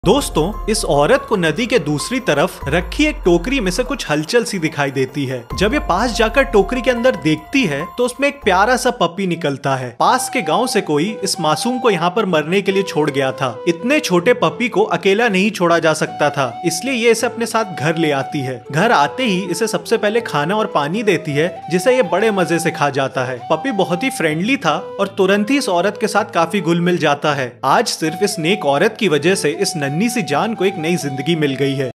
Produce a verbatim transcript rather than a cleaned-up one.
दोस्तों, इस औरत को नदी के दूसरी तरफ रखी एक टोकरी में से कुछ हलचल सी दिखाई देती है। जब ये पास जाकर टोकरी के अंदर देखती है तो उसमें एक प्यारा सा पपी निकलता है। पास के गांव से कोई इस मासूम को यहाँ पर मरने के लिए छोड़ गया था। इतने छोटे पपी को अकेला नहीं छोड़ा जा सकता था, इसलिए ये इसे अपने साथ घर ले आती है। घर आते ही इसे सबसे पहले खाना और पानी देती है, जिसे ये बड़े मजे से खा जाता है। पपी बहुत ही फ्रेंडली था और तुरंत ही इस औरत के साथ काफी घुल मिल जाता है। आज सिर्फ इस नेक औरत की वजह से इस नन्ही सी जान को एक नई जिंदगी मिल गई है।